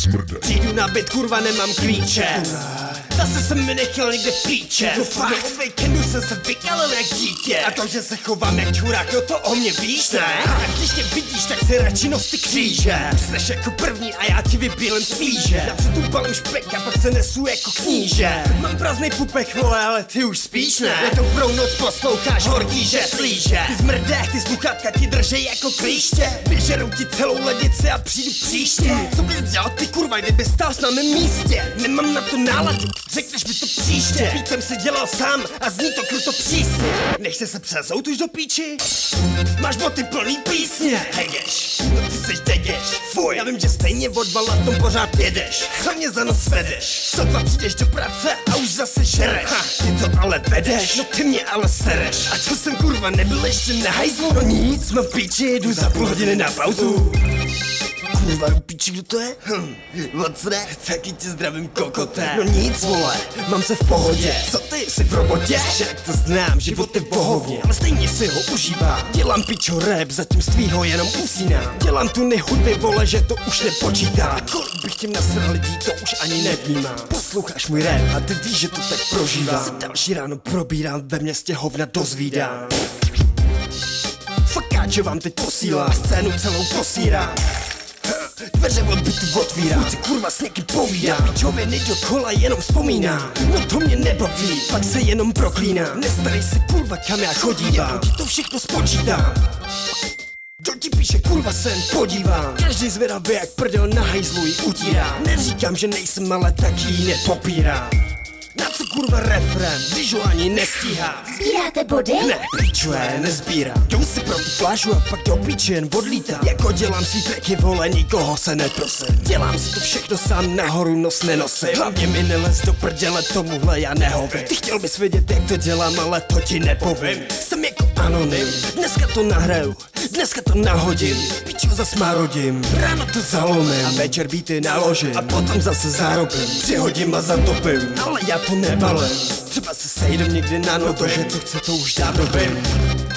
zmrde. Přijdu na byt, kurva, nemám klíče. Zase jsem mi nechal někde v píče. No fakt, od víkendu jsem se vykalil jak dítě. A to, že se chovám jak čurák, no to o mě víš, ne? A když mě vidíš, tak si radši nos ty kříže. Jseš jako první a já ti vybílem spíže. Já tu balím špek a pak se nesu jako kníže. Mám prázdnej pupek, vole, ale ty už spíš, ne? Já to prou noc posloucháš horký, že slíže. Ty zmrdé, ty sluchátka ti držej jako klíště. Vyžerou ti celou lednici a přijdu příště. Co bys dělal ty, kurva, kdyby stál na mém místě? Nemám na to náladu, řekneš mi to příště. Víc jsem si dělal sám a zní to kruto přísně. Nechce se přezout už do píči? Máš boty plný písně. Hegeš, no ty seš degeš. Fuj, já vím, že stejně od 2 let tom pořád jedeš. Co mě za nos vedeš? Sotva přijdeš do práce a už zase žereš. Ty to ale vedeš, no ty mě ale sereš. A co jsem, kurva, nebyl ještě na hajzlu? No nic, mám v píči, jdu za půl hodiny na pauzu. Kurva, do píči, kdo to je? Moc ne, taky tě zdravím, kokoté. No nic, vole, mám se v pohodě. Co ty, jsi v robotě? Však to znám, život je v pohovně, ale stejně si ho užívám. Dělám pičo rap, zatím z tvýho jenom usínám. Dělám tu nehudby, vole, že to už nepočítám. A kolik bych tím nasral lidí, to už ani nevnímám. Posloucháš můj rap a ty víš, že to tak prožívám. Se další ráno probírám, ve městě hovna dozvídám. Fakáče vám teď posílám, scénu celou posírám. Dveře od bytu otvírám, si kurva s někým povídám. Pičově nejdokola jenom vzpomínám. No to mě nebaví, pak se jenom proklínám. Nestarej se, kurva, kam já chodívám, ti to všechno spočítám. Kdo ti píše, kurva, sen podívám. Každý zvědavý jak prdel na hajzlu ji utírám. Neříkám, že nejsem, ale taky ji nepopírám. Na co, kurva, refrén, když ho ani nestíhám. Sbíráte body? Ne, pičuje, nezbírám. Jdu si pro tu flášu a pak do piče jen odlítám. Jako dělám svý tracky, vole, nikoho se neprosím. Dělám si to všechno sám, nahoru nos nenosím. Hlavně mi nelez do prdele, tomuhle já nehovím. Ty chtěl bys vědět, jak to dělám, ale to ti nepovím. Jsem jako anonym, dneska to nahraju, dneska to nahodím. Pičo zasmárodím, ráno to zalomím a večer beaty naložím. A potom zase zarobím, přihodím a zatopím. Ale já to nebalím, třeba se sejdem někdy na noto, že co chce, to už dávno vím.